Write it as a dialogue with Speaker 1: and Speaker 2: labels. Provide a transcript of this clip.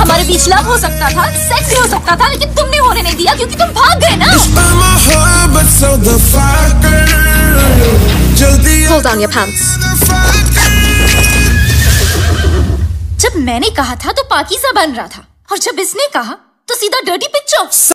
Speaker 1: हमारे बीच लव हो सकता था, सेक्स भी हो सकता था, लेकिन तुमने होने नहीं दिया क्योंकि तुम भाग गए ना। Hold down your pants. जब मैंने कहा था तो पाकीज़ा बन रहा था, और जब इसने कहा तो सीधा डर्टी पिक्चर।